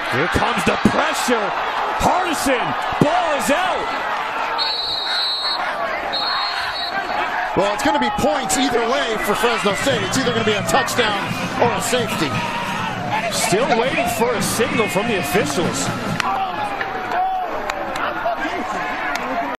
Here comes the pressure. Hardison, ball is out. Well, it's going to be points either way for Fresno State. It's either going to be a touchdown or a safety. Still waiting for a signal from the officials.